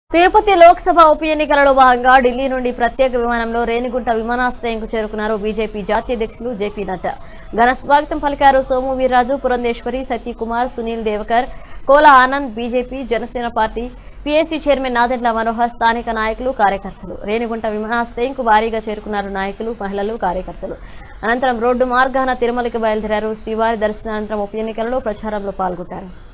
తిరుపతి లోక్సభ ఉప ఎన్నికలలో భాగంగా ఢిల్లీ నుండి ప్రత్యేక విమానంలో రేణిగుంట విమానాశ్రయంకు చేరుకున్నారు బీజేపీ జాతీయ అధ్యక్షులు జేపీ నడ్డా. ఘన స్వాగతం పలికారు Somu Veerraju, Purandeswari, Satyakumar, Sunil Devakar, Kola Anand, BJP, Janasena party PAC chairman Nadendla Manohar, స్థానిక నాయకులు, కార్యకర్తలు. రేణిగుంట విమానాశ్రయంకు భారీగా చేరుకున్నారు నాయకులు, మహిళలు, కార్యకర్తలు. అనంతరం రోడ్డు మార్గాన తిరుమలకి బయలుదేరారు. శ్రీవారి దర్శనానంతరం ఉప ఎన్నికలలో ప్రచారంలో పాల్గొంటారు.